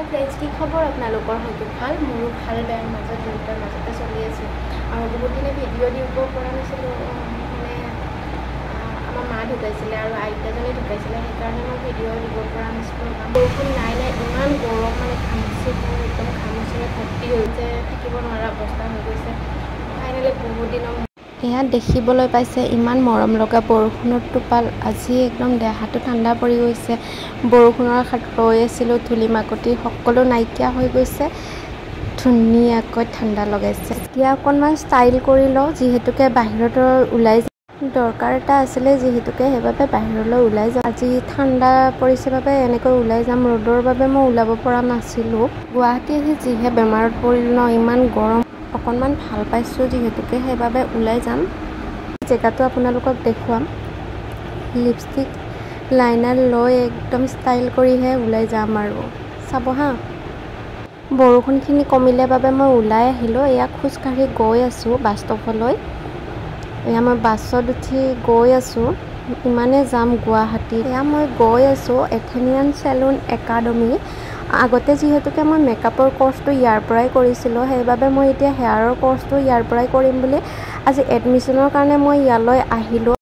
friends কি খবৰ আপোনালোকৰ হয়তো ভাল মোৰো ভাল বেয়াৰ মাজত দুয়োটাৰ মাজতে চলি আছোঁ আৰু বহুত দিনে ভিডিঅ' দিব পৰা নাছিলোঁ মানে আমাৰ মা ঢুকাইছিলে আৰু আইতাজনী ঢুকাইছিলে সেইকাৰণে মই ভিডিঅ' দিব পৰা নাছিলোঁ বৰষুণ নাই ইমান গৰম মানে ঘামচিবোৰ একদম ঘামচিৰে ভৰ্তি হৈছে থাকিব নোৱাৰা অৱস্থা হৈ গৈছে ফাইনেলি বহুত দিনৰ এয়া দেখিবলৈ পাইছে ইমান মৰম লগা বৰষুণৰ টোপাল আজি একদম দেহাটো ঠাণ্ডা পৰি গৈছে বৰষুণৰ আশাত ৰৈ আছিলোঁ ধূলি মাকতি সকলো নাইকিয়া হৈ গৈছে ধুনীয়াকৈ ঠাণ্ডা লগাইছে এতিয়া অকণমান ষ্টাইল কৰি লওঁ যিহেতুকে বাহিৰত ওলাই দৰকাৰ এটা আছিলে যিহেতুকে সেইবাবে বাহিৰলৈ ওলাই যাওঁ আজি ঠাণ্ডা পৰিছে বাবে এনেকৈ ওলাই যাম ৰ'দৰ বাবে মই ওলাব পৰা নাছিলোঁ গুৱাহাটী আহি যিহে বেমাৰত পৰিল ন ইমান গৰম অকণমান ভাল পাইছোঁ যিহেতুকে সেইবাবে ওলাই যাম জেগাটো আপোনালোকক দেখুৱাম লিপষ্টিক লাইনাৰ লৈ একদম ষ্টাইল কৰিহে ওলাই যাম আৰু চাব হা বৰষুণখিনি কমিলে বাবে মই ওলাই আহিলোঁ এয়া খোজকাঢ়ি গৈ আছোঁ বাছ ষ্টপলৈ এয়া মই বাছত উঠি গৈ আছোঁ ইমানে যাম গুৱাহাটীত এয়া মই গৈ আছোঁ এথেনিয়ান চেলুন একাডেমি আগতে যিহেতুকে মই মেকআপৰ কোৰ্চটো ইয়াৰ পৰাই কৰিছিলোঁ সেইবাবে মই এতিয়া হেয়াৰৰ কোৰ্চটো ইয়াৰ পৰাই কৰিম বুলি আজি এডমিশ্যনৰ কাৰণে মই ইয়ালৈ আহিলোঁ